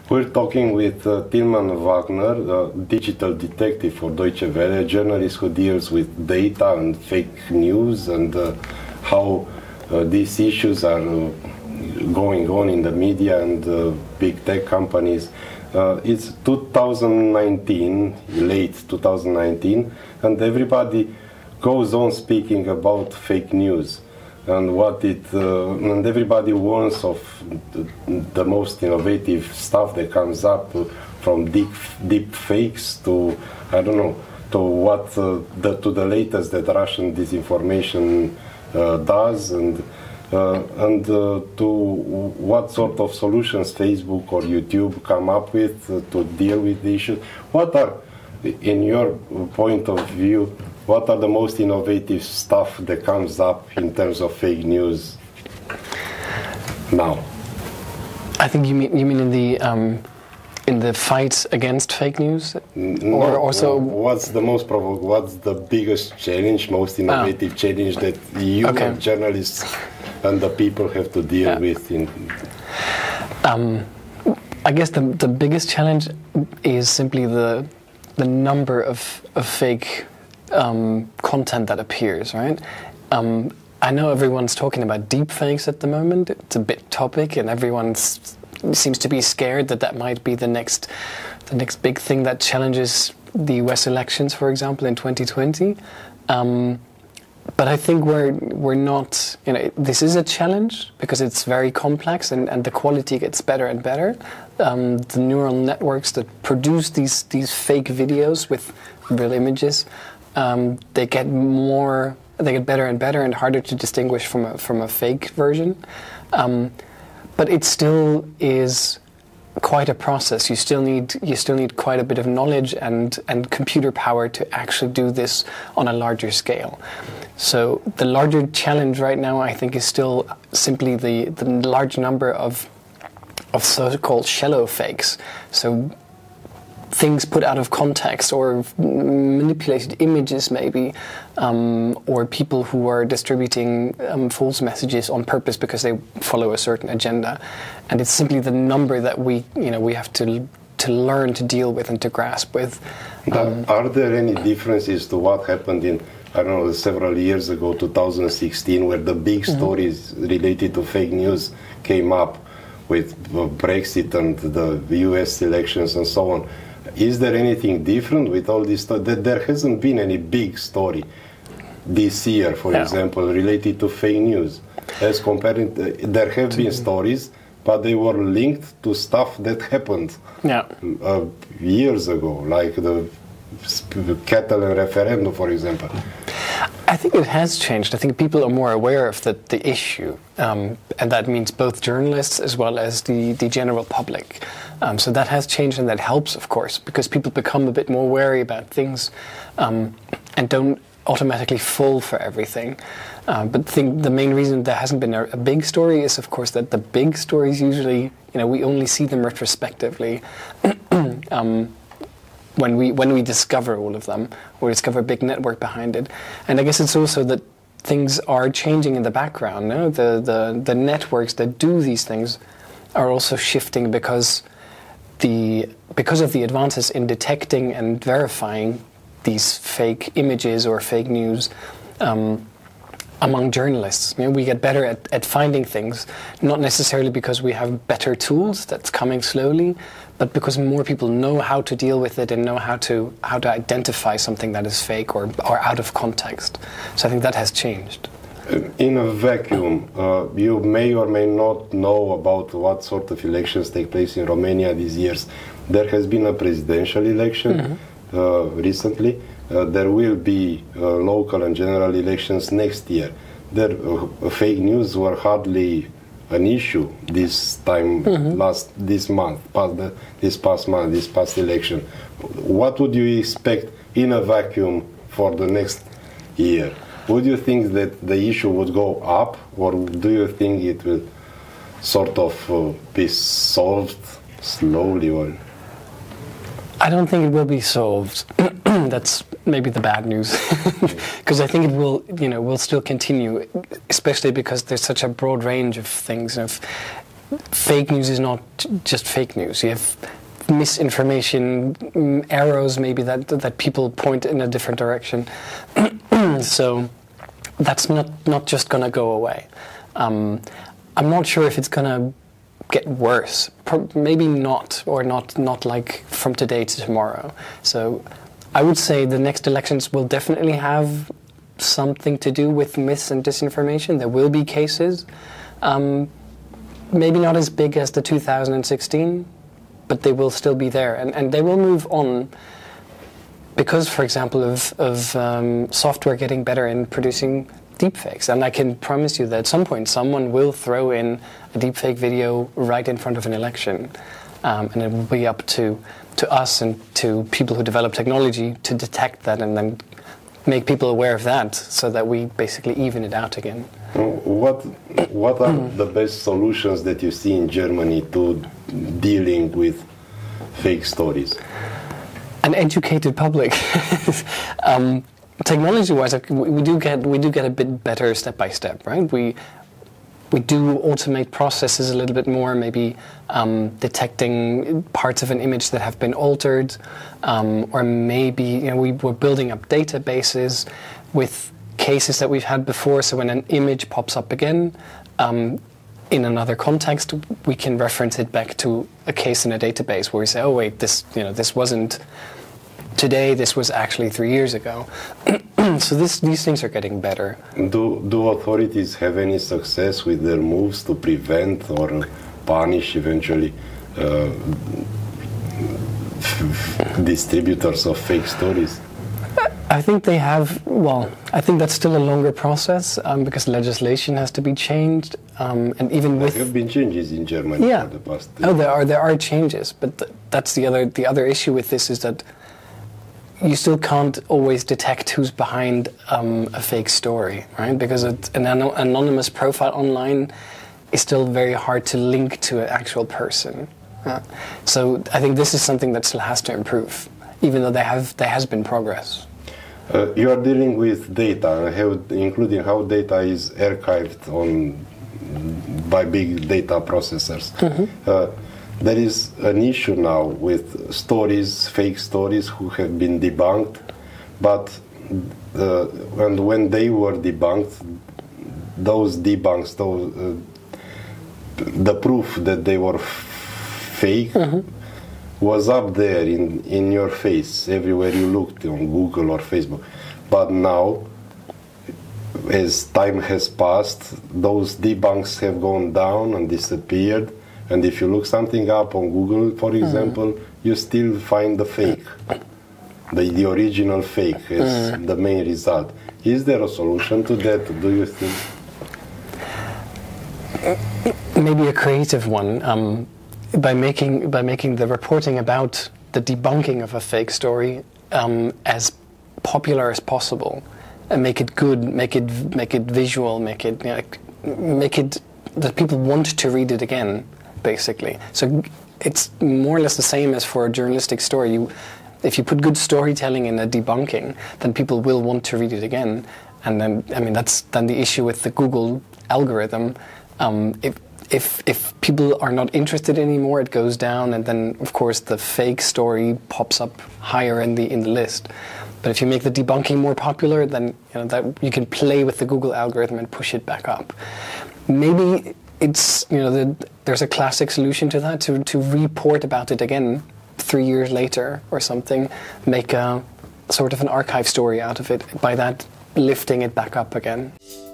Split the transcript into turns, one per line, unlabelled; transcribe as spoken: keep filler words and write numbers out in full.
We're talking with uh, Tilman Wagner, a digital detective for Deutsche Welle, a journalist who deals with data and fake news and uh, how uh, these issues are uh, going on in the media and uh, big tech companies. Uh, it's two thousand nineteen, late two thousand nineteen, and everybody goes on speaking about fake news. And what it uh, and everybody warns of the, the most innovative stuff that comes up, uh, from deep deep fakes to I don't know to what uh, the, to the latest that Russian disinformation uh, does, and uh, and uh, to what sort of solutions Facebook or YouTube come up with uh, to deal with the issue. What are, in your point of view, what are the most innovative stuff that comes up in terms of fake news now?
I think you mean you mean in the um, in the fight against fake news,
no,
or also
what's the most provo- What's the biggest challenge, most innovative ah. challenge that you, okay. as journalists, and the people have to deal yeah. with? In
um, I guess the the biggest challenge is simply the the number of of fake Um, content that appears, right? Um, I know everyone's talking about deepfakes at the moment. It's a big topic, and everyone seems to be scared that that might be the next, the next big thing that challenges the U S elections, for example, in twenty twenty. Um, but I think we're we're not. You know, this is a challenge because it's very complex, and, and the quality gets better and better. Um, the neural networks that produce these these fake videos with real images. Um, they get more, they get better and better and harder to distinguish from a, from a fake version. Um, but it still is quite a process. You still need you still need quite a bit of knowledge and, and computer power to actually do this on a larger scale. So the larger challenge right now, I think, is still simply the, the large number of of so-called shallow fakes. So things put out of context, or manipulated images maybe, um, or people who are distributing um, false messages on purpose because they follow a certain agenda. And it's simply the number that we, you know, we have to to learn to deal with and to grasp with. Um,
Are there any differences to what happened in, I don't know, several years ago, two thousand sixteen, where the big mm-hmm. stories related to fake news came up with Brexit and the U S elections and so on? Is there anything different with all this stuff? That there hasn't been any big story this year, for
no.
example, related to fake news. As compared, uh, there have been stories, but they were linked to stuff that happened
yeah.
uh, years ago, like the Catalan referendum, for example.
I think it has changed. I think people are more aware of the, the issue, um, and that means both journalists as well as the, the general public. Um, so that has changed, and that helps, of course, because people become a bit more wary about things um, and don't automatically fall for everything. Uh, but I think the main reason there hasn't been a, a big story is, of course, that the big stories usually, you know, we only see them retrospectively. um, when we when we discover all of them, or discover a big network behind it. And I guess it's also that things are changing in the background. No? The, the the networks that do these things are also shifting because the because of the advances in detecting and verifying these fake images or fake news um, among journalists. You know, we get better at, at finding things, not necessarily because we have better tools, that's coming slowly, but because more people know how to deal with it and know how to how to identify something that is fake or, or out of context. So I think that has changed.
In a vacuum, uh, you may or may not know about what sort of elections take place in Romania these years. There has been a presidential election mm-hmm. uh, recently. Uh, there will be uh, local and general elections next year. There, uh, fake news were hardly an issue this time, mm-hmm. last this month, past the, this past month, this past election. What would you expect in a vacuum for the next year? Would you think that the issue would go up, or do you think it will sort of uh, be solved slowly? Or
I don't think it will be solved. That's maybe the bad news, because I think it will, you know, will still continue, especially because there's such a broad range of things. Of fake news is not just fake news. You have misinformation, arrows maybe that that people point in a different direction. So that's not not just going to go away. Um, I'm not sure if it's going to get worse. Pro- maybe not, or not not like from today to tomorrow. So I would say the next elections will definitely have something to do with mis and disinformation. There will be cases. Um, maybe not as big as the two thousand sixteen, but they will still be there. And, and they will move on because, for example, of, of um, software getting better in producing deepfakes. And I can promise you that at some point someone will throw in a deepfake video right in front of an election. Um, and it will be up to, to us and to people who develop technology to detect that and then make people aware of that so that we basically even it out again.
What what are the best solutions that you see in Germany to dealing with fake stories?
An educated public. um, technology-wise, we, we do get we do get a bit better step by step, right? We we do automate processes a little bit more, maybe um, detecting parts of an image that have been altered, um, or maybe you know we, we're building up databases with cases that we've had before. So when an image pops up again um, in another context, we can reference it back to a case in a database where we say, "Oh wait, this you know this wasn't today. This was actually three years ago." So this, these things are getting better.
Do do authorities have any success with their moves to prevent or punish eventually uh, distributors of fake stories?
I think they have. Well, I think that's still a longer process um, because legislation has to be changed, um, and even
There
with
have been changes in Germany
yeah.
for the past.
Oh, there are there are changes, but th- that's the other the other issue with this is that you still can't always detect who's behind um, a fake story, right? Because it, an an anonymous profile online is still very hard to link to an actual person. Uh, so I think this is something that still has to improve, even though there have there has been progress.
Uh, you are dealing with data, how, including how data is archived on by big data processors. Mm-hmm. Uh, there is an issue now with stories, fake stories, who have been debunked, but uh, and when they were debunked, those debunks, those, uh, the proof that they were f- fake. Mm-hmm. was up there in, in your face everywhere you looked on Google or Facebook. But now, as time has passed, those debunks have gone down and disappeared. And if you look something up on Google, for example, mm. you still find the fake, the, the original fake as mm. the main result. Is there a solution to that, do you think?
Maybe a creative one. Um, By making by making the reporting about the debunking of a fake story um, as popular as possible, and make it good, make it make it visual, make it you know, make it that people want to read it again, basically. So it's more or less the same as for a journalistic story. You, if you put good storytelling in a debunking, then people will want to read it again. And then I mean that's then the issue with the Google algorithm. Um, if, If if people are not interested anymore, it goes down, and then of course the fake story pops up higher in the in the list. But if you make the debunking more popular, then you know that you can play with the Google algorithm and push it back up. Maybe it's you know the, there's a classic solution to that to to report about it again three years later or something, make a sort of an archive story out of it. By that, lifting it back up again.